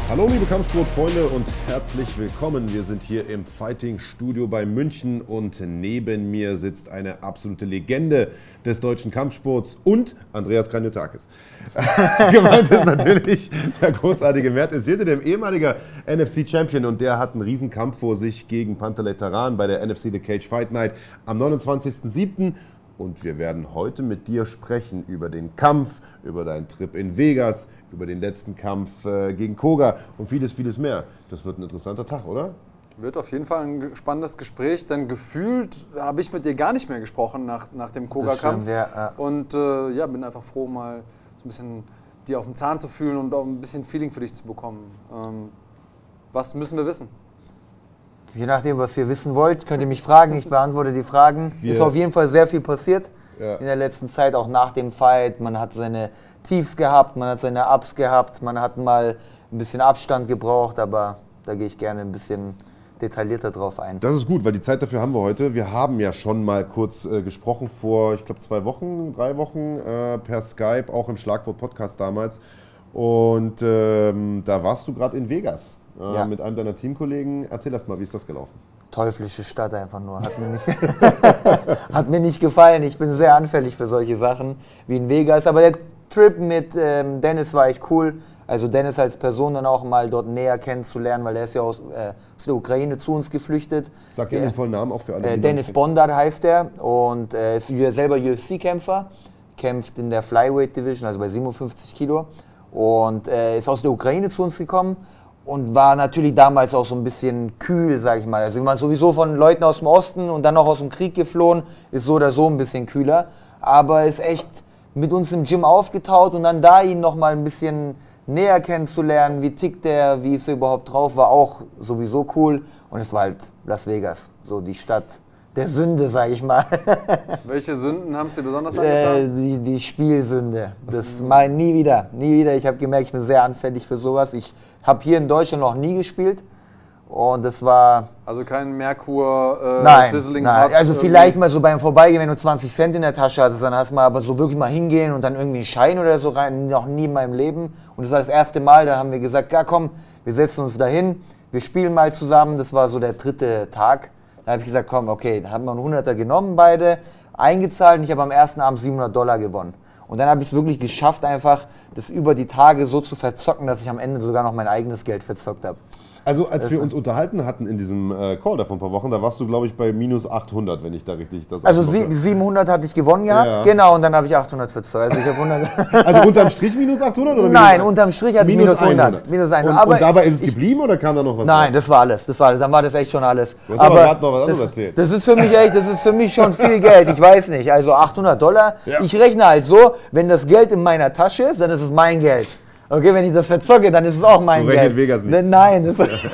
Hallo liebe Kampfsportfreunde und herzlich willkommen. Wir sind hier im Fighting Studio bei München und neben mir sitzt eine absolute Legende des deutschen Kampfsports und Andreas Kranjotakis. Gemeint ist natürlich der großartige Mert Özildi, der ehemalige NFC-Champion, und der hat einen Riesenkampf vor sich gegen Panteley Tarran bei der NFC The Cage Fight Night am 29.07. Und wir werden heute mit dir sprechen über den Kampf, über deinen Trip in Vegas, über den letzten Kampf gegen Koga und vieles, vieles mehr. Das wird ein interessanter Tag, oder? Wird auf jeden Fall ein spannendes Gespräch, denn gefühlt habe ich mit dir gar nicht mehr gesprochen nach dem Koga-Kampf. Ja. Und bin einfach froh, mal so ein bisschen dir auf den Zahn zu fühlen und auch ein bisschen Feeling für dich zu bekommen. Was müssen wir wissen? Je nachdem, was ihr wissen wollt, könnt ihr mich fragen. Ich beantworte die Fragen. Ist auf jeden Fall sehr viel passiert in der letzten Zeit, auch nach dem Fight. Man hat seine Tiefs gehabt, man hat seine Ups gehabt, man hat mal ein bisschen Abstand gebraucht, aber da gehe ich gerne ein bisschen detaillierter drauf ein. Das ist gut, weil die Zeit dafür haben wir heute. Wir haben ja schon mal kurz gesprochen vor, ich glaube 3 Wochen per Skype, auch im Schlagwort-Podcast damals. Und da warst du gerade in Vegas. Mit einem deiner Teamkollegen. Erzähl erst mal, wie ist das gelaufen? Teuflische Stadt einfach nur. Hat mir nicht gefallen. Ich bin sehr anfällig für solche Sachen wie in Vegas. Aber der Trip mit Dennis war echt cool. Also Dennis als Person dann auch mal dort näher kennenzulernen, weil er ist ja aus der Ukraine zu uns geflüchtet. Sag dir den vollen Namen auch für alle. Dennis Bondar heißt er und ist selber UFC-Kämpfer. Kämpft in der Flyweight Division, also bei 57 Kilo. Und ist aus der Ukraine zu uns gekommen. Und war natürlich damals auch so ein bisschen kühl, sag ich mal. Also man sowieso von Leuten aus dem Osten und dann noch aus dem Krieg geflohen, ist so oder so ein bisschen kühler. Aber ist echt mit uns im Gym aufgetaut und dann da ihn noch mal ein bisschen näher kennenzulernen, wie tickt der, wie ist er überhaupt drauf, war auch sowieso cool. Und es war halt Las Vegas, so die Stadt der Sünde, sag ich mal. Welche Sünden haben es dir besonders angetan? Die Spielsünde. Das mache ich nie wieder. Nie wieder. Ich habe gemerkt, ich bin sehr anfällig für sowas. Ich habe hier in Deutschland noch nie gespielt. Und das war... Also kein Merkur, Sizzling Hot? Also vielleicht mal so beim Vorbeigehen, wenn du 20 Cent in der Tasche hattest, dann hast du mal aber so wirklich mal hingehen und dann irgendwie einen Schein oder so rein. Noch nie in meinem Leben. Und das war das erste Mal, da haben wir gesagt, ja komm, wir setzen uns da hin, wir spielen mal zusammen. Das war so der 3. Tag. Da habe ich gesagt, komm, okay, da haben wir einen 100er genommen, beide, eingezahlt und ich habe am ersten Abend $700 gewonnen. Und dann habe ich es wirklich geschafft, einfach das über die Tage so zu verzocken, dass ich am Ende sogar noch mein eigenes Geld verzockt habe. Also als wir uns unterhalten hatten in diesem Call da vor ein paar Wochen, da warst du, glaube ich, bei minus 800, wenn ich da richtig das... Also 700 hatte ich gewonnen gehabt, genau, und dann habe ich 800 verzockt. Also, ich hab 100 also unterm Strich minus 800? Oder Nein, unterm Strich hatte ich minus 100. Minus 100. Und dabei ist es geblieben oder kam da noch was? Nein, das war alles. Dann war das echt schon alles. Du hast aber gerade noch was anderes erzählt. Das ist für mich schon viel Geld. Ich weiß nicht. Also $800. Ja. Ich rechne halt so, wenn das Geld in meiner Tasche ist, dann ist es mein Geld. Okay, wenn ich das verzocke, dann ist es auch mein Geld. So rechnet Vegas nicht. Nein,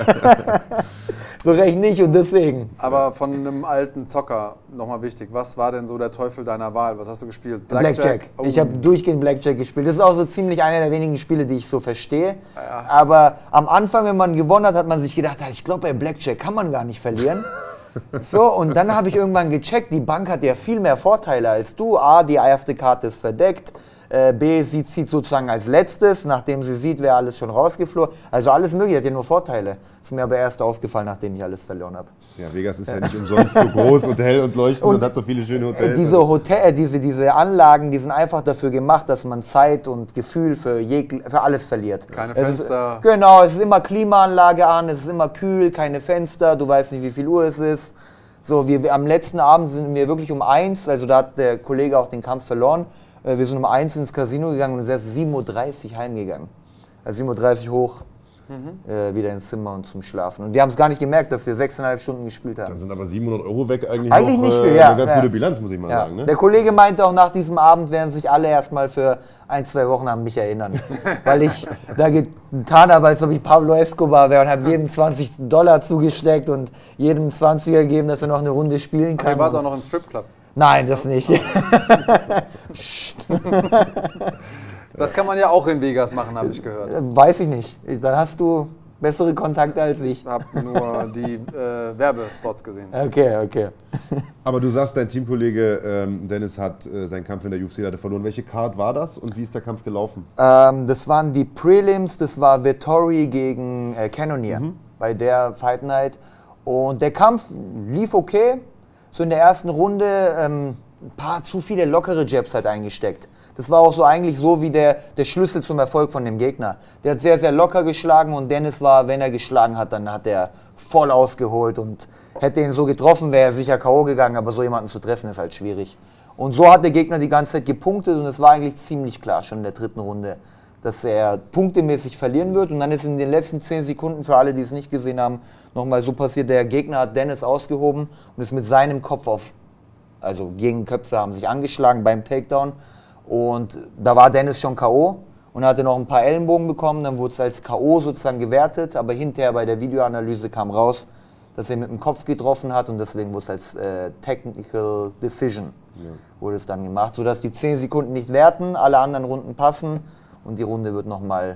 so rechnet nicht und deswegen. Aber von einem alten Zocker, nochmal wichtig, was war denn so der Teufel deiner Wahl? Was hast du gespielt? Blackjack? Oh. Ich habe durchgehend Blackjack gespielt. Das ist auch so ziemlich einer der wenigen Spiele, die ich so verstehe. Ja. Aber am Anfang, wenn man gewonnen hat, hat man sich gedacht, ich glaube, bei Blackjack kann man gar nicht verlieren. So, und dann habe ich irgendwann gecheckt, die Bank hat ja viel mehr Vorteile als du. A, die erste Karte ist verdeckt. B, sie zieht sozusagen als letztes, nachdem sie sieht, wer alles schon rausgeflogen. Also alles mögliche, hat ja nur Vorteile. Ist mir aber erst aufgefallen, nachdem ich alles verloren habe. Ja, Vegas ist ja nicht umsonst so groß und hell und leuchtend und hat so viele schöne Hotels. Diese Anlagen, die sind einfach dafür gemacht, dass man Zeit und Gefühl für alles verliert. Keine Fenster. Genau, es ist immer Klimaanlage an, es ist immer kühl, keine Fenster, du weißt nicht, wie viel Uhr es ist. So, am letzten Abend sind wir wirklich um 1, also da hat der Kollege auch den Kampf verloren. Wir sind um 1 ins Casino gegangen und sind erst 7:30 Uhr heimgegangen. Also 7:30 Uhr hoch, wieder ins Zimmer und zum Schlafen. Und wir haben es gar nicht gemerkt, dass wir 6,5 Stunden gespielt haben. Dann sind aber 700 € weg eigentlich noch, nicht viel, ja. Eine ganz gute Bilanz, muss ich mal sagen. Ne? Der Kollege meinte auch, nach diesem Abend werden sich alle erstmal für 1-2 Wochen an mich erinnern. Weil ich da getan habe, als ob ich Pablo Escobar wäre und habe jedem $20 zugesteckt und jedem 20er gegeben, dass er noch eine Runde spielen kann. Aber ihr wart auch noch im Stripclub? Nein, das nicht. Das kann man ja auch in Vegas machen, habe ich gehört. Weiß ich nicht. Dann hast du bessere Kontakte als ich. Ich habe nur die Werbespots gesehen. Okay. Aber du sagst, dein Teamkollege Dennis hat seinen Kampf in der UFC leider verloren. Welche Card war das und wie ist der Kampf gelaufen? Das waren die Prelims, das war Vettori gegen Cannonier bei der Fight Night. Und der Kampf lief okay. So in der ersten Runde ein paar zu viele lockere Jabs halt eingesteckt. Das war auch so eigentlich so wie der Schlüssel zum Erfolg von dem Gegner. Der hat sehr, sehr locker geschlagen und Dennis war, wenn er geschlagen hat, dann hat er voll ausgeholt und hätte ihn so getroffen, wäre er sicher K.O. gegangen, aber so jemanden zu treffen ist halt schwierig. Und so hat der Gegner die ganze Zeit gepunktet und es war eigentlich ziemlich klar schon in der dritten Runde, dass er punktemäßig verlieren wird und dann ist in den letzten 10 Sekunden, für alle, die es nicht gesehen haben, nochmal so passiert, der Gegner hat Dennis ausgehoben und ist mit seinem Kopf also gegen Köpfe haben sich angeschlagen beim Takedown. Und da war Dennis schon K.O. und hatte noch ein paar Ellenbogen bekommen, dann wurde es als K.O. sozusagen gewertet, aber hinterher bei der Videoanalyse kam raus, dass er mit dem Kopf getroffen hat und deswegen wurde es als Technical Decision wurde es dann gemacht, sodass die 10 Sekunden nicht werten, alle anderen Runden passen und die Runde wird nochmal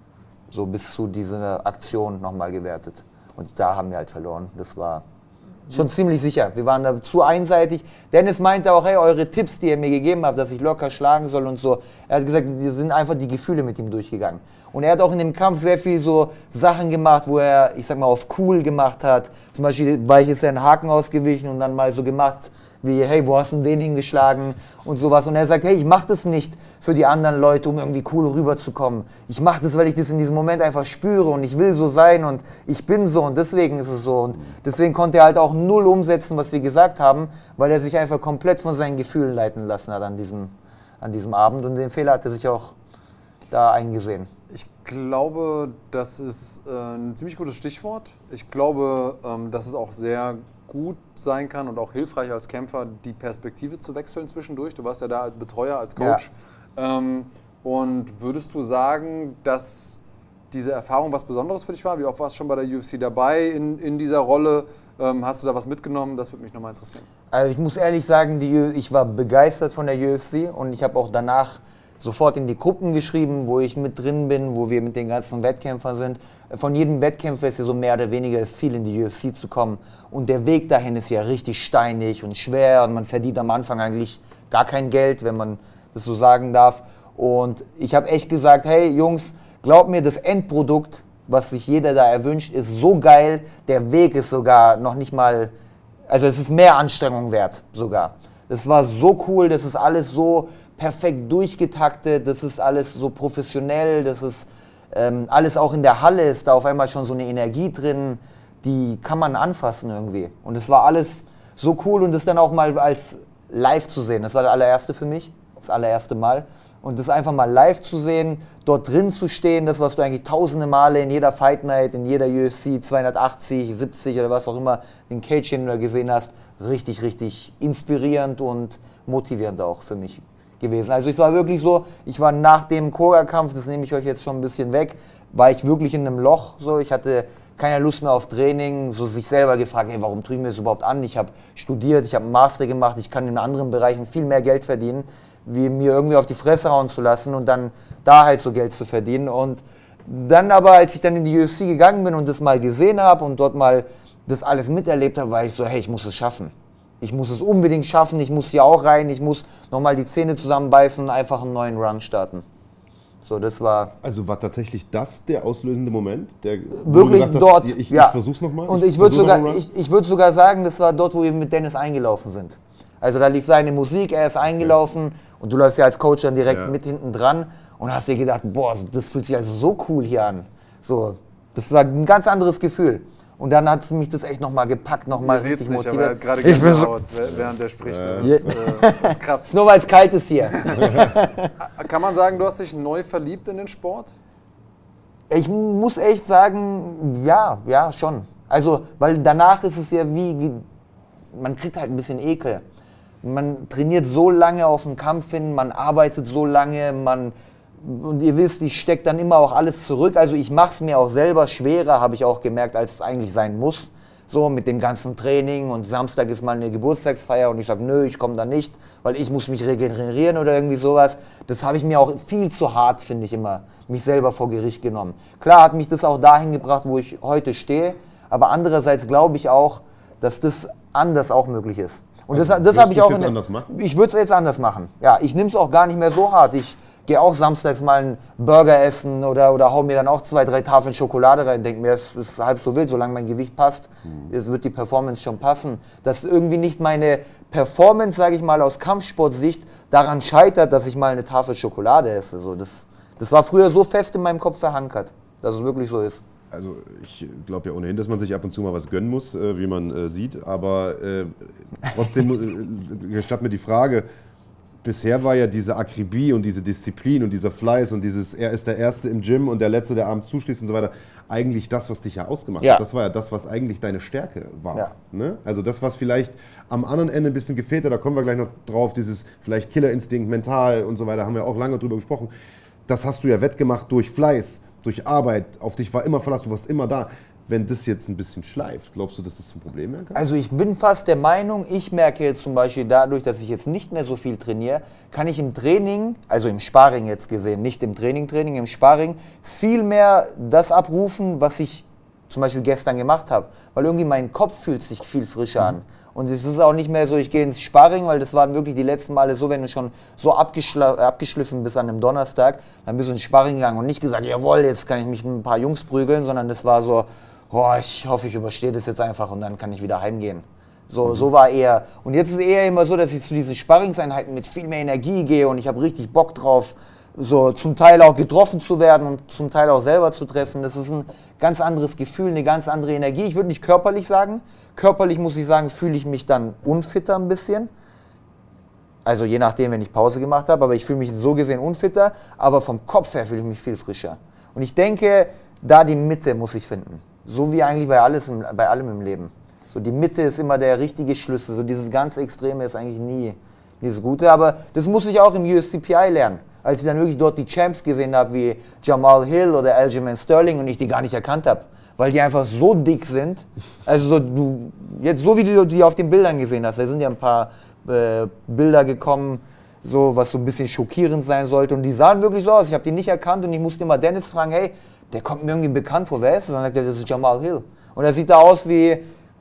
so bis zu dieser Aktion nochmal gewertet. Und da haben wir halt verloren, das war schon ziemlich sicher. Wir waren da zu einseitig. Dennis meinte auch, hey, eure Tipps, die ihr mir gegeben habt, dass ich locker schlagen soll und so. Er hat gesagt, die sind einfach die Gefühle mit ihm durchgegangen. Und er hat auch in dem Kampf sehr viel so Sachen gemacht, wo er, ich sag mal, auf cool gemacht hat. Zum Beispiel war ich jetzt einen Haken ausgewichen und dann mal so gemacht, wie, hey, wo hast du den hingeschlagen und sowas. Und er sagt, hey, ich mache das nicht für die anderen Leute, um irgendwie cool rüberzukommen. Ich mache das, weil ich das in diesem Moment einfach spüre und ich will so sein und ich bin so und deswegen ist es so. Und deswegen konnte er halt auch null umsetzen, was wir gesagt haben, weil er sich einfach komplett von seinen Gefühlen leiten lassen hat an diesem Abend. Und den Fehler hat er sich auch da eingesehen. Ich glaube, das ist ein ziemlich gutes Stichwort. Ich glaube, dass es auch sehr gut sein kann und auch hilfreich als Kämpfer, die Perspektive zu wechseln zwischendurch. Du warst ja da als Betreuer, als Coach. Ja. Und würdest du sagen, dass diese Erfahrung was Besonderes für dich war? Wie oft warst du schon bei der UFC dabei in dieser Rolle? Hast du da was mitgenommen? Das würde mich nochmal interessieren. Also ich muss ehrlich sagen, ich war begeistert von der UFC und ich habe auch danach sofort in die Gruppen geschrieben, wo ich mit drin bin, wo wir mit den ganzen Wettkämpfern sind. Von jedem Wettkämpfer ist ja so mehr oder weniger das Ziel, in die UFC zu kommen. Und der Weg dahin ist ja richtig steinig und schwer und man verdient am Anfang eigentlich gar kein Geld, wenn man das so sagen darf. Und ich habe echt gesagt, hey Jungs, glaubt mir, das Endprodukt, was sich jeder da erwünscht, ist so geil. Der Weg ist sogar noch nicht mal, also es ist mehr Anstrengung wert sogar. Das war so cool, das ist alles so perfekt durchgetaktet, das ist alles so professionell, das ist alles auch in der Halle ist da auf einmal schon so eine Energie drin, die kann man anfassen irgendwie. Und es war alles so cool und das dann auch mal als live zu sehen, das war das allererste für mich, das allererste Mal. Und das einfach mal live zu sehen, dort drin zu stehen, das, was du eigentlich tausende Male in jeder Fight Night, in jeder UFC 280, 70 oder was auch immer, den Cage, den du da gesehen hast, richtig, richtig inspirierend und motivierend auch für mich gewesen. Also ich war wirklich so, ich war nach dem Koga-Kampf, das nehme ich euch jetzt schon ein bisschen weg, war ich wirklich in einem Loch, so, ich hatte keine Lust mehr auf Training, so sich selber gefragt, hey, warum tue ich mir das überhaupt an? Ich habe studiert, ich habe einen Master gemacht, ich kann in anderen Bereichen viel mehr Geld verdienen, wie mir irgendwie auf die Fresse hauen zu lassen und dann da halt so Geld zu verdienen. Und dann aber, als ich dann in die UFC gegangen bin und das mal gesehen habe und dort mal das alles miterlebt habe, war ich so, hey, ich muss es schaffen. Ich muss es unbedingt schaffen, ich muss hier auch rein, ich muss nochmal die Zähne zusammenbeißen und einfach einen neuen Run starten. So, das war... Also war tatsächlich das der auslösende Moment? Wirklich dort, hast, ich versuch's nochmal. Und ich würde sogar sagen, das war dort, wo wir mit Dennis eingelaufen sind. Also da lief seine Musik, er ist eingelaufen und du läufst ja als Coach dann direkt mit hinten dran und hast dir gedacht, boah, das fühlt sich also so cool hier an. So, das war ein ganz anderes Gefühl. Und dann hat mich das echt nochmal gepackt, nochmal richtig motiviert. Aber er hat gerade Gänsehaut, während er spricht. Das ist krass. Nur weil es kalt ist hier. Kann man sagen, du hast dich neu verliebt in den Sport? Ich muss echt sagen, ja, schon. Also, weil danach ist es ja wie man kriegt halt ein bisschen Ekel. Man trainiert so lange auf den Kampf hin, man arbeitet so lange, und ihr wisst, ich stecke dann immer auch alles zurück. Also ich mache es mir auch selber schwerer, habe ich auch gemerkt, als es eigentlich sein muss. so mit dem ganzen Training und Samstag ist mal eine Geburtstagsfeier und ich sage, nö, ich komme da nicht, weil ich muss mich regenerieren oder irgendwie sowas. Das habe ich mir auch viel zu hart, finde ich immer, mich selber vor Gericht genommen. Klar hat mich das auch dahin gebracht, wo ich heute stehe, aber andererseits glaube ich auch, dass das anders auch möglich ist. Und also das habe ich auch. Ich würde es jetzt anders machen. Ja, ich nehme es auch gar nicht mehr so hart. Ich gehe auch samstags mal einen Burger essen oder hau mir dann auch 2, 3 Tafeln Schokolade rein. Denke mir, es ist halb so wild, solange mein Gewicht passt, es wird die Performance schon passen. Dass irgendwie nicht meine Performance, sage ich mal, aus Kampfsportsicht daran scheitert, dass ich mal eine Tafel Schokolade esse. So, das war früher so fest in meinem Kopf verankert, dass es wirklich so ist. Also ich glaube ja ohnehin, dass man sich ab und zu mal was gönnen muss, wie man sieht, aber trotzdem gestattet mir die Frage, bisher war ja diese Akribie und diese Disziplin und dieser Fleiß und dieses, er ist der Erste im Gym und der Letzte, der abends zuschließt und so weiter, eigentlich das, was dich ja ausgemacht hat. Das war ja das, was eigentlich deine Stärke war. Ja. Ne? Also das, was vielleicht am anderen Ende ein bisschen gefehlt hat, da kommen wir gleich noch drauf, dieses vielleicht Killerinstinkt, mental und so weiter, haben wir auch lange drüber gesprochen, das hast du ja wettgemacht durch Fleiß, durch Arbeit, auf dich war immer Verlass, du warst immer da. Wenn das jetzt ein bisschen schleift, glaubst du, dass das ein Problem werden kann? Also ich bin fast der Meinung, ich merke jetzt zum Beispiel dadurch, dass ich jetzt nicht mehr so viel trainiere, kann ich im Training, also im Sparring jetzt gesehen, nicht im Training, im Sparring, viel mehr das abrufen, was ich zum Beispiel gestern gemacht habe. Weil irgendwie mein Kopf fühlt sich viel frischer an. Und es ist auch nicht mehr so, ich gehe ins Sparring, weil das waren wirklich die letzten Male so, wenn du schon so abgeschliffen bist an einem Donnerstag, dann bist du ins Sparring gegangen und nicht gesagt, jawohl, jetzt kann ich mich mit ein paar Jungs prügeln, sondern das war so, oh, ich hoffe, ich überstehe das jetzt einfach und dann kann ich wieder heimgehen. So war eher. Und jetzt ist es eher immer so, dass ich zu diesen Sparringseinheiten mit viel mehr Energie gehe und ich habe richtig Bock drauf, so zum Teil auch getroffen zu werden und zum Teil auch selber zu treffen. Das ist ein ganz anderes Gefühl, eine ganz andere Energie. Ich würde nicht körperlich sagen. Körperlich muss ich sagen, fühle ich mich dann unfitter ein bisschen. Also je nachdem, wenn ich Pause gemacht habe, aber ich fühle mich so gesehen unfitter, aber vom Kopf her fühle ich mich viel frischer. Und ich denke, da die Mitte muss ich finden. So wie eigentlich bei allem im Leben. So die Mitte ist immer der richtige Schlüssel. So dieses ganz Extreme ist eigentlich nie das Gute. Aber das muss ich auch im USCPI lernen. Als ich dann wirklich dort die Champs gesehen habe, wie Jamal Hill oder Aljamain Sterling und ich die gar nicht erkannt habe. Weil die einfach so dick sind. Also jetzt so wie du die auf den Bildern gesehen hast. Da sind ja ein paar Bilder gekommen, so, was so ein bisschen schockierend sein sollte. Und die sahen wirklich so aus. Ich habe die nicht erkannt und ich musste immer Dennis fragen, hey, der kommt mir irgendwie bekannt vor, wer ist das? Dann sagt er, das ist Jamal Hill. Und er sieht da aus wie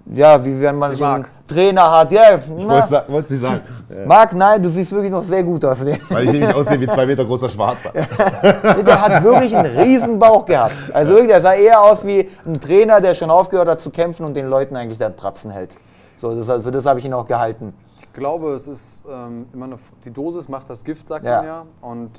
wenn man so einen Trainer hat. Ja, ich wollte es nicht sagen. Marc, nein, du siehst wirklich noch sehr gut aus. Weil ich nämlich aussehe wie 2 Meter großer Schwarzer. Der hat wirklich einen riesen Bauch gehabt. Also wirklich, der sah eher aus wie ein Trainer, der schon aufgehört hat zu kämpfen und den Leuten eigentlich dann Pratzen hält. So, für das habe ich ihn auch gehalten. Ich glaube, es ist immer die Dosis macht das Gift, sagt man ja. Und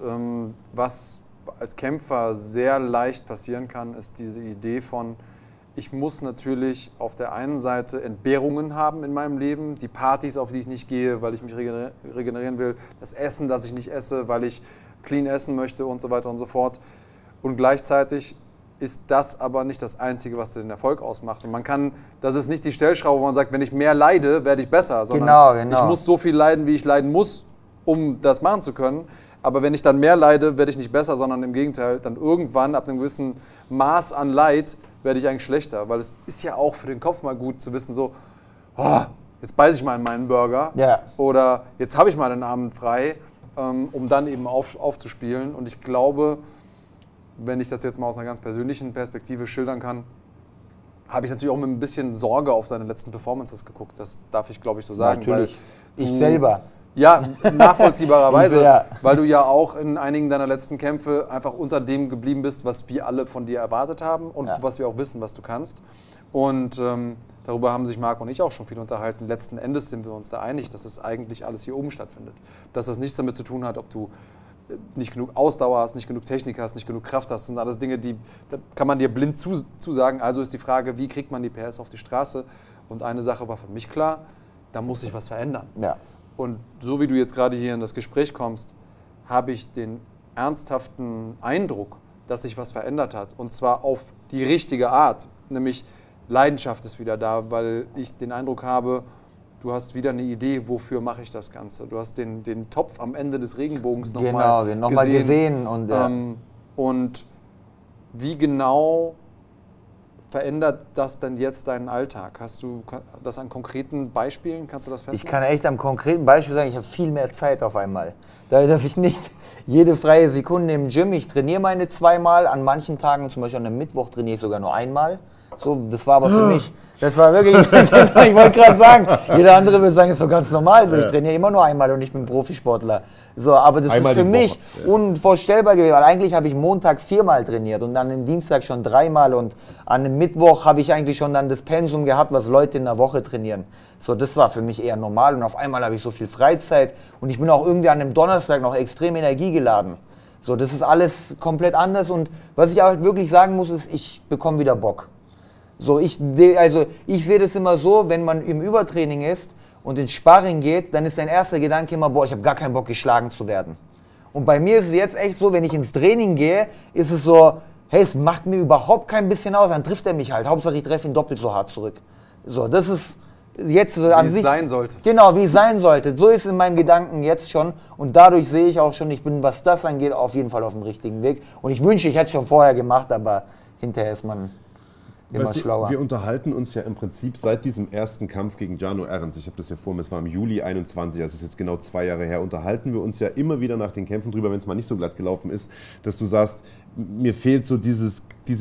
was als Kämpfer sehr leicht passieren kann, ist diese Idee von, ich muss natürlich auf der einen Seite Entbehrungen haben in meinem Leben, die Partys, auf die ich nicht gehe, weil ich mich regenerieren will, das Essen, das ich nicht esse, weil ich clean essen möchte und so weiter und so fort. Und gleichzeitig ist das aber nicht das Einzige, was den Erfolg ausmacht. Und das ist nicht die Stellschraube, wo man sagt, wenn ich mehr leide, werde ich besser, sondern ich muss so viel leiden, wie ich leiden muss, um das machen zu können. Aber wenn ich dann mehr leide, werde ich nicht besser, sondern im Gegenteil, dann irgendwann ab einem gewissen Maß an Leid werde ich eigentlich schlechter. Weil es ist ja auch für den Kopf mal gut zu wissen, so, oh, jetzt beiße ich mal in meinen Burger oder jetzt habe ich mal den Abend frei, um dann eben aufzuspielen. Und ich glaube, wenn ich das jetzt mal aus einer ganz persönlichen Perspektive schildern kann, habe ich natürlich auch mit ein bisschen Sorge auf deine letzten Performances geguckt. Das darf ich, glaube ich, so sagen. Natürlich. Ich selber. Ja, nachvollziehbarerweise, weil du ja auch in einigen deiner letzten Kämpfe einfach unter dem geblieben bist, was wir alle von dir erwartet haben und was wir auch wissen, was du kannst. Und darüber haben sich Marc und ich auch schon viel unterhalten. Letzten Endes sind wir uns da einig, dass es eigentlich alles hier oben stattfindet. Dass das nichts damit zu tun hat, ob du nicht genug Ausdauer hast, nicht genug Technik hast, nicht genug Kraft hast. Das sind alles Dinge, da kann man dir blind zusagen. Also ist die Frage, wie kriegt man die PS auf die Straße? Und eine Sache war für mich klar, da muss sich was verändern. Ja. Und so wie du jetzt gerade hier in das Gespräch kommst, habe ich den ernsthaften Eindruck, dass sich was verändert hat. Und zwar auf die richtige Art. Nämlich Leidenschaft ist wieder da, weil ich den Eindruck habe, du hast wieder eine Idee, wofür mache ich das Ganze. Du hast den Topf am Ende des Regenbogens nochmal gesehen. Und wie genau verändert das denn jetzt deinen Alltag? Hast du das an konkreten Beispielen? Kannst du das festmachen? Ich kann echt am konkreten Beispiel sagen, ich habe viel mehr Zeit auf einmal. Dadurch, dass ich nicht jede freie Sekunde im Gym, ich trainiere meine 2-mal, an manchen Tagen, zum Beispiel an einem Mittwoch trainiere ich sogar nur einmal. So, das war aber für mich, das war wirklich, ich wollte gerade sagen, jeder andere würde sagen, das ist doch ganz normal, so, ich trainiere immer nur einmal und ich bin Profisportler. So, aber das einmal ist für mich unvorstellbar gewesen, weil eigentlich habe ich Montag 4-mal trainiert und dann am Dienstag schon 3-mal und an einem Mittwoch habe ich eigentlich schon dann das Pensum gehabt, was Leute in der Woche trainieren. So, das war für mich eher normal und auf einmal habe ich so viel Freizeit und ich bin auch irgendwie an einem Donnerstag noch extrem energiegeladen. So, das ist alles komplett anders und was ich auch wirklich sagen muss, ist, ich bekomme wieder Bock. So, ich sehe das immer so, wenn man im Übertraining ist und ins Sparring geht, dann ist dein erster Gedanke immer, boah, ich habe gar keinen Bock, geschlagen zu werden. Und bei mir ist es jetzt echt so, wenn ich ins Training gehe, ist es so, hey, es macht mir überhaupt kein bisschen aus, dann trifft er mich halt. Hauptsache, ich treffe ihn doppelt so hart zurück. So, das ist jetzt so an sich. Wie es sein sollte. Genau, wie es sein sollte. So ist es in meinem Gedanken jetzt schon. Und dadurch sehe ich auch schon, ich bin, was das angeht, auf jeden Fall auf dem richtigen Weg. Und ich wünsche, ich hätte es schon vorher gemacht, aber hinterher ist man immer schlauer. Wir unterhalten uns ja im Prinzip seit diesem ersten Kampf gegen Jano Errens, ich habe das ja vor mir, es war im Juli 21, das ist jetzt genau 2 Jahre her, unterhalten wir uns ja immer wieder nach den Kämpfen drüber, wenn es mal nicht so glatt gelaufen ist, dass du sagst, mir fehlt so dieses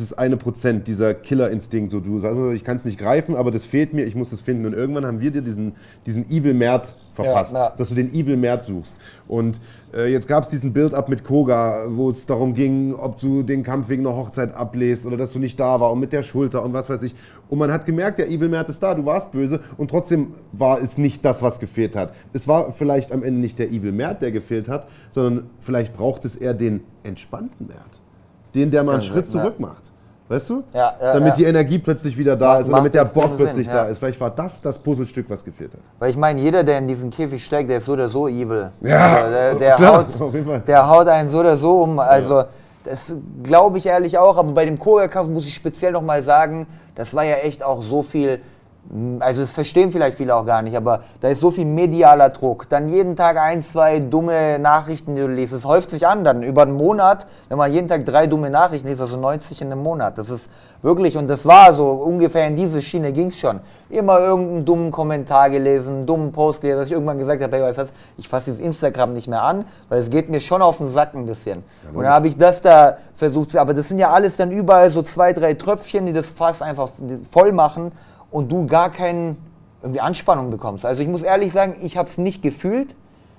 1%, dieser Killerinstinkt, so du sagst, ich kann es nicht greifen, aber das fehlt mir, ich muss es finden. Und irgendwann haben wir dir diesen Evil Mert verpasst, dass du den Evil Mert suchst. Und jetzt gab es diesen Build-up mit Koga, wo es darum ging, ob du den Kampf wegen einer Hochzeit ablehst oder dass du nicht da war und mit der Schulter und was weiß ich. Und man hat gemerkt, der Evil Mert ist da, du warst böse und trotzdem war es nicht das, was gefehlt hat. Es war vielleicht am Ende nicht der Evil Mert, der gefehlt hat, sondern vielleicht braucht es eher den entspannten Mert. Den, der mal einen Schritt zurück macht. Weißt du? Damit die Energie plötzlich wieder da ist oder damit der Bock plötzlich da ist. Vielleicht war das Puzzlestück, was gefehlt hat. Weil ich meine, jeder, der in diesen Käfig steigt, der ist so oder so evil. Ja, also der haut einen so oder so um. Also das glaube ich ehrlich auch. Aber bei dem Koga-Kampf muss ich speziell noch mal sagen, das war ja echt auch so viel. Also das verstehen vielleicht viele auch gar nicht, aber da ist so viel medialer Druck. Dann jeden Tag 1, 2 dumme Nachrichten, die du liest. Es häuft sich an dann über einen Monat, wenn man jeden Tag 3 dumme Nachrichten liest, also 90 in einem Monat. Das ist wirklich, und das war so, ungefähr in diese Schiene ging es schon. Immer irgendeinen dummen Kommentar gelesen, einen dummen Post gelesen, dass ich irgendwann gesagt habe, hey, weißt du, ich fasse dieses Instagram nicht mehr an, weil es geht mir schon auf den Sack ein bisschen. Und dann habe ich das da versucht, aber das sind ja alles dann überall so 2, 3 Tröpfchen, die das Fass einfach voll machen. Und du gar keine Anspannung bekommst. Also ich muss ehrlich sagen, ich habe es nicht gefühlt.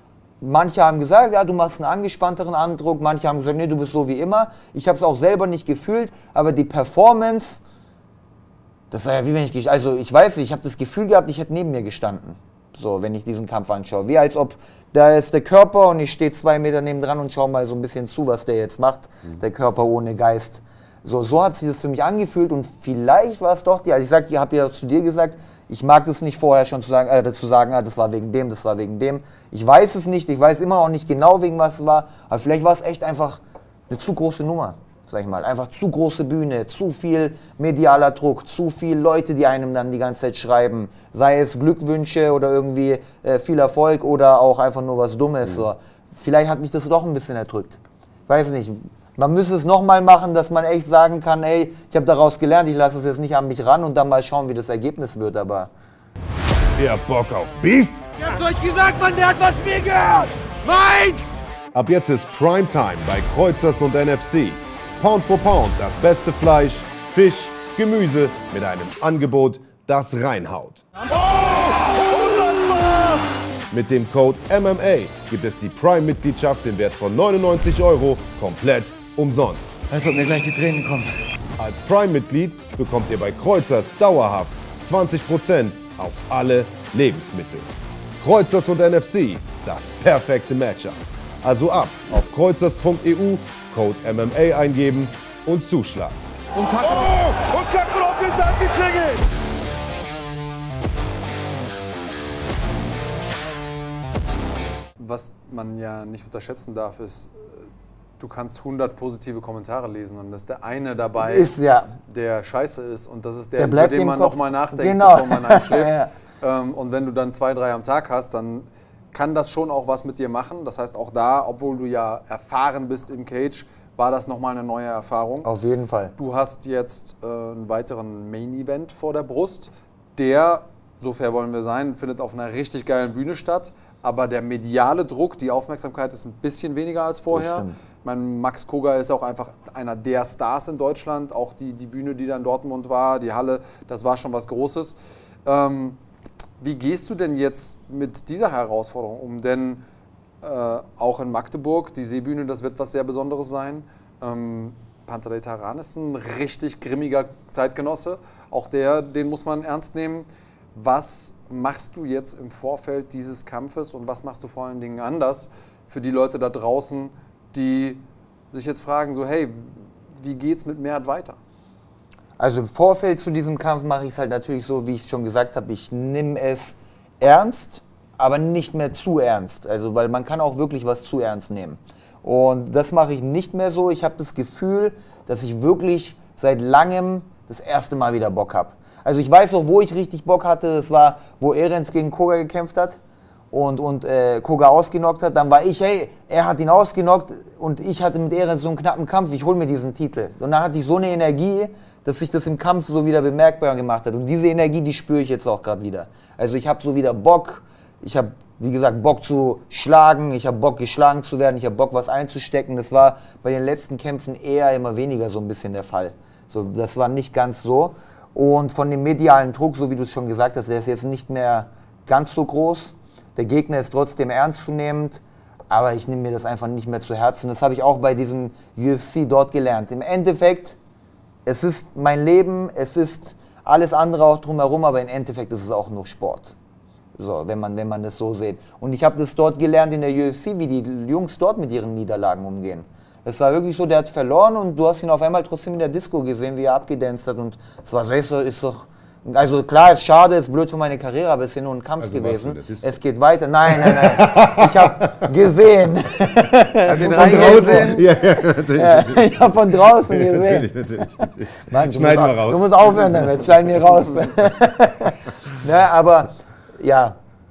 Manche haben gesagt, ja, du machst einen angespannteren Eindruck. Manche haben gesagt, nee, du bist so wie immer. Ich habe es auch selber nicht gefühlt. Aber die Performance, das war ja wie wenn ich, also ich weiß nicht, ich habe das Gefühl gehabt, ich hätte neben mir gestanden. So, wenn ich diesen Kampf anschaue. Wie als ob, da ist der Körper und ich stehe 2 Meter nebendran und schaue mal so ein bisschen zu, was der jetzt macht. Der Körper ohne Geist. So hat sich das für mich angefühlt und vielleicht war es doch die, also ich habe ja zu dir gesagt, ich mag das nicht vorher schon zu sagen, das war wegen dem, das war wegen dem. Ich weiß es nicht, ich weiß immer noch nicht genau, wegen was es war, aber vielleicht war es echt einfach eine zu große Nummer, sag ich mal. Einfach zu große Bühne, zu viel medialer Druck, zu viele Leute, die einem dann die ganze Zeit schreiben, sei es Glückwünsche oder irgendwie viel Erfolg oder auch einfach nur was Dummes. So. Vielleicht hat mich das doch ein bisschen erdrückt. Ich weiß nicht. Man müsste es nochmal machen, dass man echt sagen kann, ey, ich habe daraus gelernt, ich lasse es jetzt nicht an mich ran und dann mal schauen, wie das Ergebnis wird, aber... Ihr habt Bock auf Beef? Ich hab's euch gesagt, Mann, der hat was mir gehört! Meins! Ab jetzt ist Primetime bei Kreuzers und NFC. Pound for Pound, das beste Fleisch, Fisch, Gemüse mit einem Angebot, das reinhaut. Mit dem Code MMA gibt es die Prime-Mitgliedschaft im Wert von 99 € komplett umsonst. Als ob mir gleich die Tränen kommen. Als Prime-Mitglied bekommt ihr bei Kreuzers dauerhaft 20% auf alle Lebensmittel. Kreuzers und NFC, das perfekte Matchup. Also ab auf kreuzers.eu, Code MMA eingeben und zuschlagen. Und Kakarov ist angeklingelt! Was man ja nicht unterschätzen darf, ist, du kannst 100 positive Kommentare lesen und das ist der eine dabei, ist, der scheiße ist und das ist der über den man nochmal nachdenkt, bevor man einschläft. Und wenn du dann 2, 3 am Tag hast, dann kann das schon auch was mit dir machen. Das heißt auch da, obwohl du ja erfahren bist im Cage, war das nochmal eine neue Erfahrung. Auf jeden Fall. Du hast jetzt einen weiteren Main-Event vor der Brust, der, so fair wollen wir sein, findet auf einer richtig geilen Bühne statt. Aber der mediale Druck, die Aufmerksamkeit ist ein bisschen weniger als vorher. Ich meine, Max Koga ist auch einfach einer der Stars in Deutschland. Auch die Bühne, die da in Dortmund war, die Halle, das war schon was Großes. Wie gehst du denn jetzt mit dieser Herausforderung um? Denn auch in Magdeburg, die Seebühne, das wird was sehr Besonderes sein. Pantelei Taran ist ein richtig grimmiger Zeitgenosse. Auch den muss man ernst nehmen. Was machst du jetzt im Vorfeld dieses Kampfes und was machst du vor allen Dingen anders für die Leute da draußen, die sich jetzt fragen, so hey, wie geht's mit Mert weiter? Also im Vorfeld zu diesem Kampf mache ich es halt natürlich so, wie ich schon gesagt habe, ich nehme es ernst, aber nicht mehr zu ernst. Also weil man kann auch wirklich was zu ernst nehmen. Und das mache ich nicht mehr so. Ich habe das Gefühl, dass ich wirklich seit langem das erste Mal wieder Bock habe. Also ich weiß auch, wo ich richtig Bock hatte, das war, wo Ehrens gegen Koga gekämpft hat und Koga ausgenockt hat. Dann war ich, hey, er hat ihn ausgenockt und ich hatte mit Ehrens so einen knappen Kampf, ich hole mir diesen Titel. Und dann hatte ich so eine Energie, dass sich das im Kampf so wieder bemerkbar gemacht hat. Und diese Energie, die spüre ich jetzt auch gerade wieder. Also ich habe so wieder Bock, ich habe, wie gesagt, Bock zu schlagen, ich habe Bock geschlagen zu werden, ich habe Bock was einzustecken. Das war bei den letzten Kämpfen eher immer weniger so ein bisschen der Fall. So, das war nicht ganz so. Und von dem medialen Druck, so wie du es schon gesagt hast, der ist jetzt nicht mehr ganz so groß. Der Gegner ist trotzdem ernstzunehmend, aber ich nehme mir das einfach nicht mehr zu Herzen. Das habe ich auch bei diesem UFC dort gelernt. Im Endeffekt, es ist mein Leben, es ist alles andere auch drumherum, aber im Endeffekt ist es auch nur Sport. So, wenn man das so sieht. Und ich habe das dort gelernt in der UFC, wie die Jungs dort mit ihren Niederlagen umgehen. Es war wirklich so, der hat verloren und du hast ihn auf einmal trotzdem in der Disco gesehen, wie er abgedanced hat. Und es war so, ist doch, also klar, ist schade, ist blöd für meine Karriere, aber es ist ja nur ein Kampf gewesen. Es geht weiter. Nein. Ich habe gesehen. Hat den reingesehen? Ja, natürlich. Ich habe von draußen gesehen. Natürlich. Mann, Schneiden wir raus. Du musst aufhören damit, schneiden wir raus. Ja, aber, ja,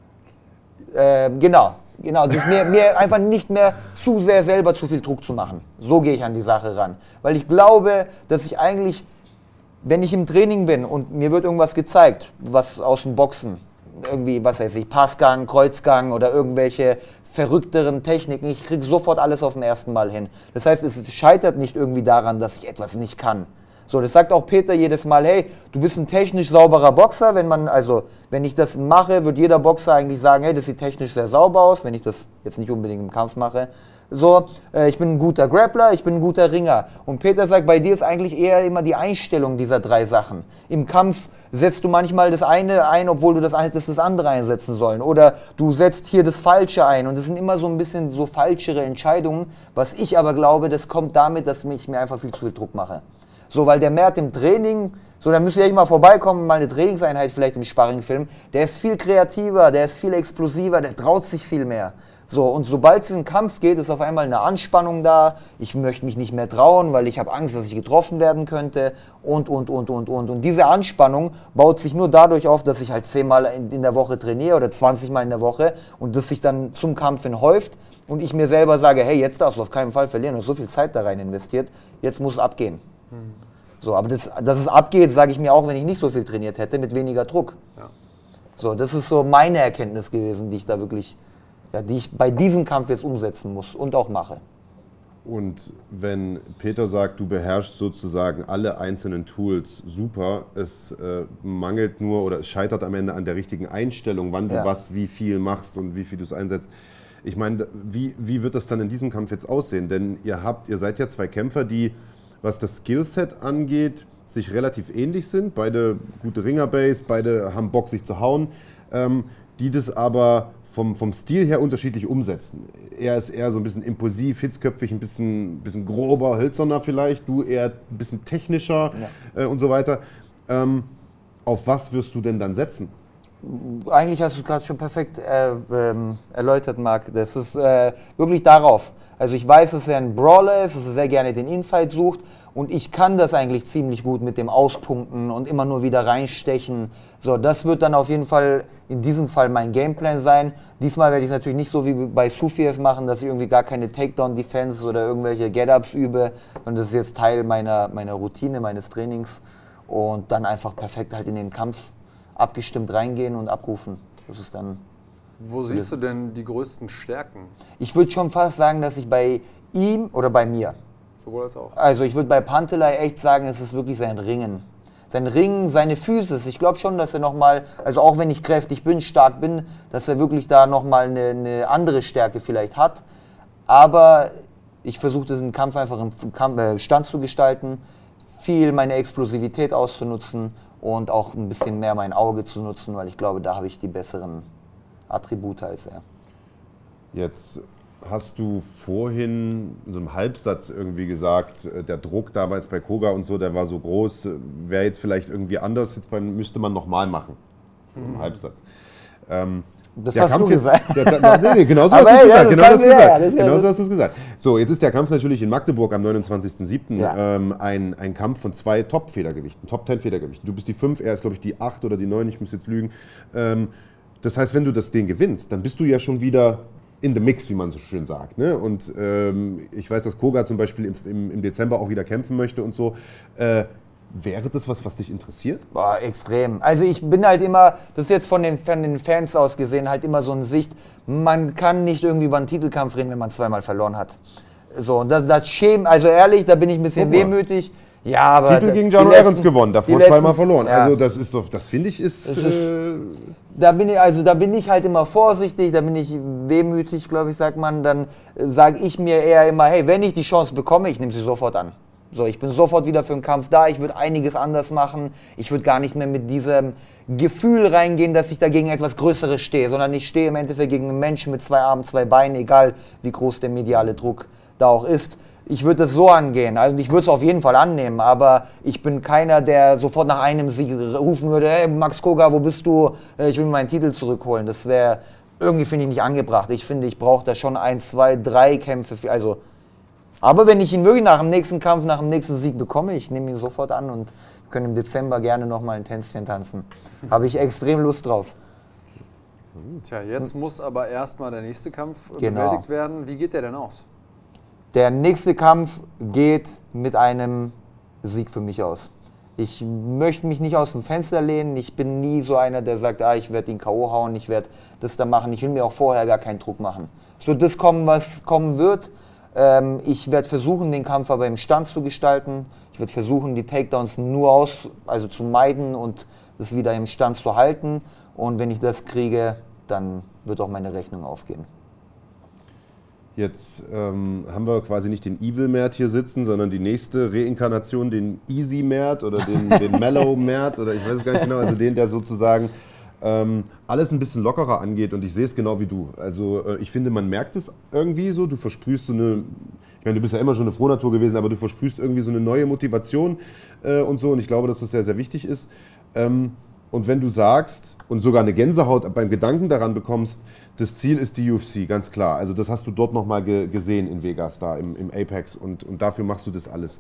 genau. Das ist mir einfach nicht mehr zu sehr selber zu viel Druck zu machen. So gehe ich an die Sache ran. Weil ich glaube, dass ich eigentlich, wenn ich im Training bin und mir wird irgendwas gezeigt, was aus dem Boxen, irgendwie, was weiß ich, Passgang, Kreuzgang oder irgendwelche verrückteren Techniken, ich kriege sofort alles auf dem ersten Mal hin. Das heißt, es scheitert nicht irgendwie daran, dass ich etwas nicht kann. So, das sagt auch Peter jedes Mal, hey, du bist ein technisch sauberer Boxer. Wenn ich das mache, wird jeder Boxer eigentlich sagen, hey, das sieht technisch sehr sauber aus, wenn ich das jetzt nicht unbedingt im Kampf mache. So, ich bin ein guter Grappler, ich bin ein guter Ringer. Und Peter sagt, bei dir ist eigentlich eher immer die Einstellung dieser drei Sachen. Im Kampf setzt du manchmal das eine ein, obwohl du das andere einsetzen sollen. Oder du setzt hier das Falsche ein. Und das sind immer so ein bisschen so falschere Entscheidungen. Was ich aber glaube, das kommt damit, dass ich mir einfach viel zu viel Druck mache. So, weil der Mert im Training, so, da müsst ihr echt mal vorbeikommen, mal eine Trainingseinheit vielleicht im Sparringfilm, der ist viel kreativer, der ist viel explosiver, der traut sich viel mehr. So, und sobald es in den Kampf geht, ist auf einmal eine Anspannung da, ich möchte mich nicht mehr trauen, weil ich habe Angst, dass ich getroffen werden könnte und. Und diese Anspannung baut sich nur dadurch auf, dass ich halt 10-mal in der Woche trainiere oder 20-mal in der Woche und das sich dann zum Kampf hin häuft und ich mir selber sage, hey, jetzt darfst du auf keinen Fall verlieren, du hast so viel Zeit da rein investiert, jetzt muss es abgehen. So, aber dass es abgeht, sage ich mir auch, wenn ich nicht so viel trainiert hätte, mit weniger Druck. Ja. So, das ist so meine Erkenntnis gewesen, die ich da wirklich, die ich bei diesem Kampf jetzt umsetzen muss und auch mache. Und wenn Peter sagt, du beherrschst sozusagen alle einzelnen Tools super, es mangelt nur oder es scheitert am Ende an der richtigen Einstellung, wann du was, wie viel machst und wie viel du es einsetzt. Ich meine, wie wird das dann in diesem Kampf jetzt aussehen? Denn ihr seid ja zwei Kämpfer, die, was das Skillset angeht, sich relativ ähnlich sind. Beide gute Ringerbase, beide haben Bock, sich zu hauen, die das aber vom Stil her unterschiedlich umsetzen. Er ist eher so ein bisschen impulsiv, hitzköpfig, ein bisschen grober, hölzerner vielleicht, du eher ein bisschen technischer und so weiter. Auf was wirst du denn dann setzen? Eigentlich hast du es gerade schon perfekt erläutert, Marc. Das ist wirklich darauf. Also ich weiß, dass er ein Brawler ist, dass er sehr gerne den Infight sucht und ich kann das eigentlich ziemlich gut mit dem Auspunkten und immer nur wieder reinstechen. So, das wird dann auf jeden Fall in diesem Fall mein Gameplan sein. Diesmal werde ich es natürlich nicht so wie bei Sufiev machen, dass ich irgendwie gar keine Takedown-Defense oder irgendwelche Get-Ups übe, sondern das ist jetzt Teil meiner Routine, meines Trainings und dann einfach perfekt halt in den Kampf abgestimmt reingehen und abrufen. Das ist dann... Wo siehst du denn die größten Stärken? Ich würde schon fast sagen, dass ich bei ihm oder bei mir. Sowohl als auch. Also ich würde bei Pantelei echt sagen, es ist wirklich sein Ringen. Sein Ringen, seine Physis. Ich glaube schon, dass er nochmal, also auch wenn ich kräftig bin, stark bin, dass er wirklich da nochmal eine andere Stärke vielleicht hat. Aber ich versuche diesen Kampf einfach im Stand zu gestalten, viel meine Explosivität auszunutzen und auch ein bisschen mehr mein Auge zu nutzen, weil ich glaube, da habe ich die besseren Attribute als er. Jetzt hast du vorhin in so einem Halbsatz irgendwie gesagt, der Druck damals bei Koga und so, der war so groß, wäre jetzt vielleicht irgendwie anders, jetzt müsste man nochmal machen. Im Halbsatz. Das hast du gesagt. Nee, genau so hast du es gesagt. Genau so hast du es gesagt. So, jetzt ist der Kampf natürlich in Magdeburg am 29.07. Ja. Ein Kampf von 2 Top-Federgewichten, Top-10-Federgewichten. Du bist die 5, er ist glaube ich die 8 oder die 9, ich muss jetzt lügen. Das heißt, wenn du den gewinnst, dann bist du ja schon wieder in the mix, wie man so schön sagt. Ne? Und ich weiß, dass Koga zum Beispiel im Dezember auch wieder kämpfen möchte und so. Wäre das was dich interessiert? Boah, extrem. Also ich bin halt immer, das ist jetzt von den Fans aus gesehen, halt immer so eine Sicht, man kann nicht irgendwie über einen Titelkampf reden, wenn man 2-mal verloren hat. So, das schämt, also ehrlich, da bin ich ein bisschen wehmütig. Ja, aber Titel gegen Jano Ahrens gewonnen, davor 2-mal verloren. Ja. Also das ist doch, das finde ich da bin ich halt immer vorsichtig, da bin ich wehmütig, glaube ich, sagt man. Dann sage ich mir eher immer, hey, wenn ich die Chance bekomme, ich nehme sie sofort an. So, ich bin sofort wieder für den Kampf da, ich würde einiges anders machen. Ich würde gar nicht mehr mit diesem Gefühl reingehen, dass ich da gegen etwas Größeres stehe, sondern ich stehe im Endeffekt gegen einen Menschen mit 2 Armen, 2 Beinen, egal wie groß der mediale Druck da auch ist. Ich würde es so angehen, also ich würde es auf jeden Fall annehmen, aber ich bin keiner, der sofort nach einem Sieg rufen würde, hey Max Koga, wo bist du, ich will meinen Titel zurückholen. Das wäre irgendwie, finde ich, nicht angebracht. Ich finde, ich brauche da schon 1, 2, 3 Kämpfe, aber wenn ich ihn wirklich nach dem nächsten Kampf, nach dem nächsten Sieg bekomme, ich nehme ihn sofort an und wir können im Dezember gerne nochmal ein Tänzchen tanzen. Habe ich extrem Lust drauf. Tja, jetzt muss aber erstmal der nächste Kampf bewältigt werden. Wie geht der denn aus? Der nächste Kampf geht mit einem Sieg für mich aus. Ich möchte mich nicht aus dem Fenster lehnen. Ich bin nie so einer, der sagt, ich werde ihn K.O. hauen, ich werde das da machen. Ich will mir auch vorher gar keinen Druck machen. Es wird das kommen, was kommen wird. Ich werde versuchen, den Kampf aber im Stand zu gestalten. Ich werde versuchen, die Takedowns nur zu meiden und das wieder im Stand zu halten. Und wenn ich das kriege, dann wird auch meine Rechnung aufgehen. Jetzt haben wir quasi nicht den Evil Mert hier sitzen, sondern die nächste Reinkarnation, den Easy Mert oder den Mellow Mert oder ich weiß es gar nicht genau, also den, der sozusagen alles ein bisschen lockerer angeht und ich sehe es genau wie du. Also ich finde, man merkt es irgendwie so, du versprühst so eine, ich meine, du bist ja immer schon eine Frohnatur gewesen, aber du versprühst irgendwie so eine neue Motivation und so und ich glaube, dass das sehr, sehr wichtig ist. Und wenn du sagst und sogar eine Gänsehaut beim Gedanken daran bekommst, das Ziel ist die UFC, ganz klar. Also das hast du dort nochmal gesehen in Vegas, da im Apex und dafür machst du das alles.